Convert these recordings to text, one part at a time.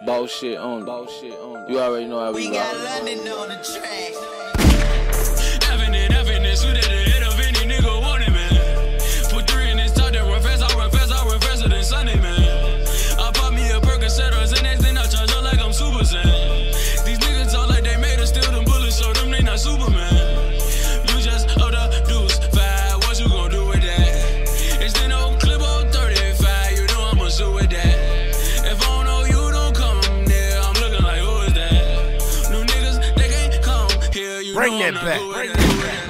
Bullshit on. You already know how we rock. We got London on the track. Evidence, who did the hit of any nigga want it, man? Put 3 in this top, then run fast, I run faster than Sunday, man. I pop me a Percocet or Xanax, then I charge up like I'm Super Saiyan. These niggas talk like they made us steal them bullets, show them they not Superman. You just up the deuce, 5, what you gon' do with that? It's the no clip on 35, you know I'ma shoot with that. If I don't know you, don't come there, I'm looking like who is that? New niggas, they can't come here, you bring know that I'm not back. good with Bring that. that back.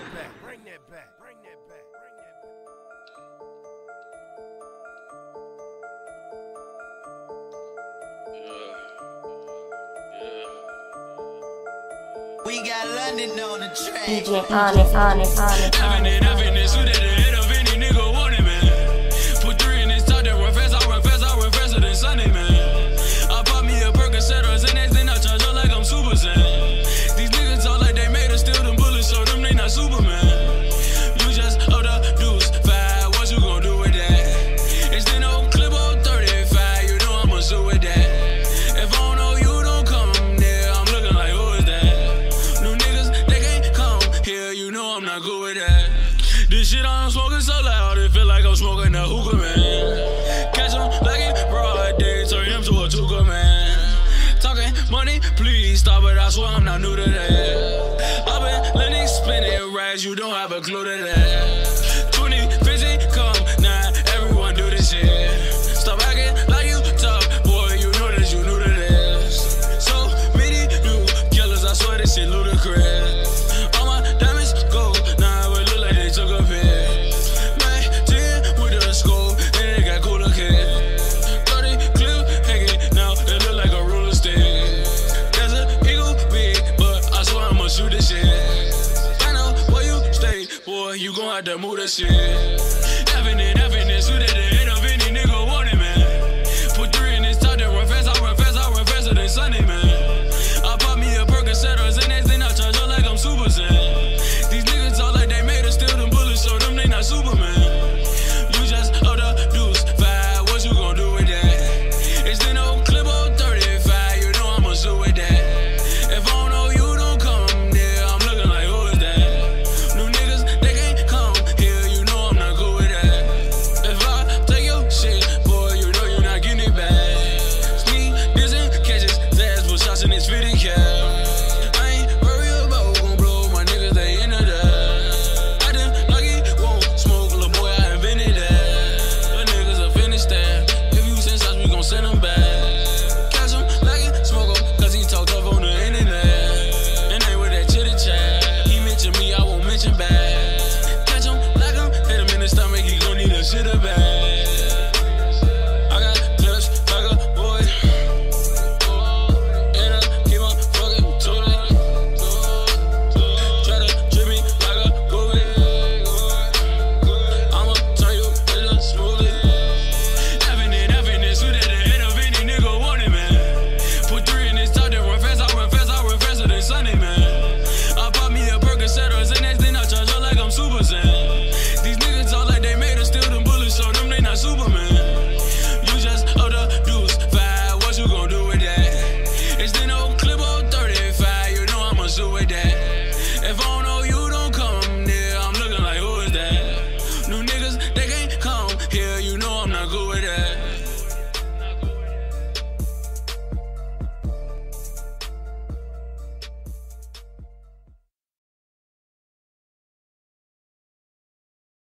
We got London on the track. DJ on it. Evidence, who did the hit of any nigga want it, man? Put 3 in this top, then run fast, I run faster than Sunday, man. I pop me a Percocet or Xanax, then I charge up like I'm Super Saiyan. These niggas talk like they made us steal them bullets, show them they not Superman. You just up the deuce, 5, what you gon' do with that? It's the no clip on 35, you know I'ma shoot with that. If I don't know you, don't come there, I'm looking like who is that? New niggas, they can't come here, you know I'm not good with that. This shit I'm smoking so loud, it feel like I'm smoking a hookah, man. Catch him like it broad day, turn him to a tuka, man. Talking money, please stop it, I swear I'm not new to that. I've been letting spinning racks, you don't have a clue to that. 2015 come, now everyone do this shit. Stop acting like you tough, boy, you know that you new to this. So many new killers, I swear this shit ludicrous. All my diamonds gold, now it look like they took a piss. Man, 10 with the scope, and they got cooler kids. 30 clip hanging, now it look like a ruler stick. There's an eagle big, but I swear I'ma shoot this shit. Find out where you stay, boy, you gon' have to move that shit.